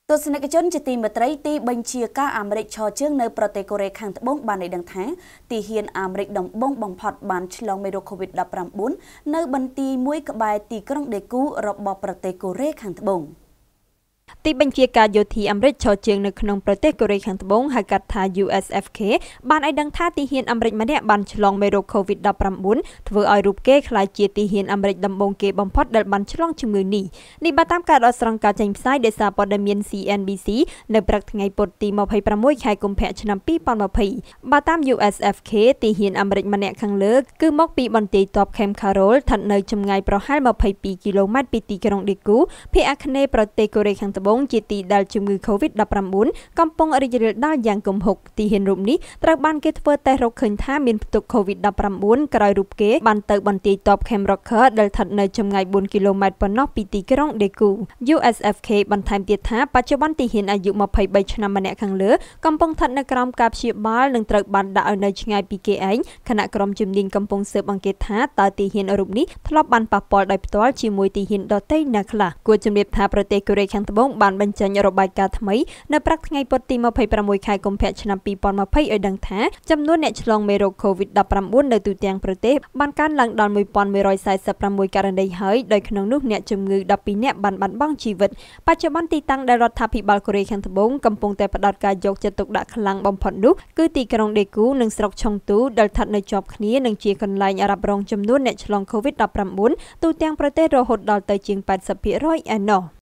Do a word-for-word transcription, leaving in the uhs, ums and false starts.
ទស្សនិកជនជាទីមេត្រីទីបញ្ជាការអាមេរិកឈរជើងនៅប្រទេសកូរ៉េខាងត្បូងបានឲ្យដឹងថាទីហ៊ានអាមេរិកដំបងបំផុតបានឆ្លងមេរោគ កូវីដ ដប់ប្រាំបួន នៅបន្ទាយមួយក្បែរទីក្រុងដេគូរបស់ប្រទេសកូរ៉េខាងត្បូង ទីបញ្ជាការយោធាអាមេរិកឈរជើងនៅក្នុងប្រទេសកូរ៉េខាងត្បូងហៅកាត់ថា U S F K បានឲ្យដឹងថាទីហ៊ានអាមេរិកម្នាក់បានឆ្លងមេរោគ កូវីដ ដប់ប្រាំបួន ធ្វើឲ្យរូបគេក្លាយជាទីហ៊ានអាមេរិកដំបូងគេបំផុតដែលបានឆ្លងជំងឺនេះនេះបានតាមការដកស្រង់ការចេញផ្សាយដោយសារព័ត៌មាន C N B C នៅព្រឹកថ្ងៃពុធទី ម្ភៃប្រាំមួយ ខែកុម្ភៈឆ្នាំ ពីរពាន់ម្ភៃ បើតាម U S F K ទីហ៊ានអាមេរិកម្នាក់ខាងលើគឺមកពីបន្ទាយទ័ព Camp Carroll ស្ថិតនៅចម្ងាយប្រហែល ម្ភៃពីរ គីឡូម៉ែត្រពីទីក្រុងដេគូភាគអាគ្នេយ៍ប្រទេសកូរ៉េខាងត្បូងជាទីដែលជំងឺ កូវីដ ដប់ប្រាំបួន កំពុងរីករាលដាលយ៉ាងគំហុកទីហ៊ានរូបនេះត្រូវបានគេធ្វើតេស្តរកឃើញថាមានផ្ទុក កូវីដ ដប់ប្រាំបួន ក្រោយរូបគេបានទៅបន្ទាយទ័ព Camp Rocker ដែលស្ថិតនៅចម្ងាយ បួន គីឡូម៉ែត្រប៉ុណ្ណោះពីទីក្រុងដេគូ U S F K បន្ថែមទៀតថាបច្ចុប្បន្នទីហ៊ានអាយុ ម្ភៃបី ឆ្នាំម្នាក់ខាងលើកំពុងស្ថិតនៅក្រោមការព្យាបាលនិងត្រូវបានដាក់ឲ្យនៅឆ្ងាយពីគេឯងខណៈក្រុមជំនាញកំពុងស៊ើបអង្កេតថាតើទីហ៊ានរូបនេះធ្លាប់បានប៉ះពាល់ដោយផ្ទាល់ជាមួយទីហ៊ានដទៃណាខ្លះគួរជំរាបថាប្រទេសកូរ៉េខាងត្បូងបានបញ្ចេញរបាយការណ៍ថ្មីនៅព្រឹកថ្ងៃពុធទី ម្ភៃប្រាំមួយ ខែកុម្ភៈឆ្នាំ ពីរពាន់ម្ភៃ ឲ្យដឹងថាចំនួនអ្នកឆ្លងមេរោគ កូវីដ ដប់ប្រាំបួន នៅទូទាំងប្រទេសបានកើនឡើងដល់ មួយពាន់មួយរយសែសិបប្រាំមួយ ករណីហើយដោយក្នុងនោះអ្នកជំងឺ ដប់ពីរ នាក់បានបាត់បង់ជីវិតបច្ចុប្បន្នទីតាំងដែលរដ្ឋាភិបាលកូរ៉េខាងត្បូងកំពុងតែផ្ដោតការយកចិត្តទុកដាក់ខ្លាំងបំផុតនោះគឺទីក្រុងដេគូនិងស្រុកឆុងទូដែលស្ថិតនៅជាប់គ្នានិងជាកន្លែងរ៉ាប់រងចំនួនអ្នកឆ្លង កូវីដ ដប់ប្រាំបួន ទូទាំងប្រទេសរហូតដល់ទៅជាង ប៉ែតសិបភាគរយ ឯណោះ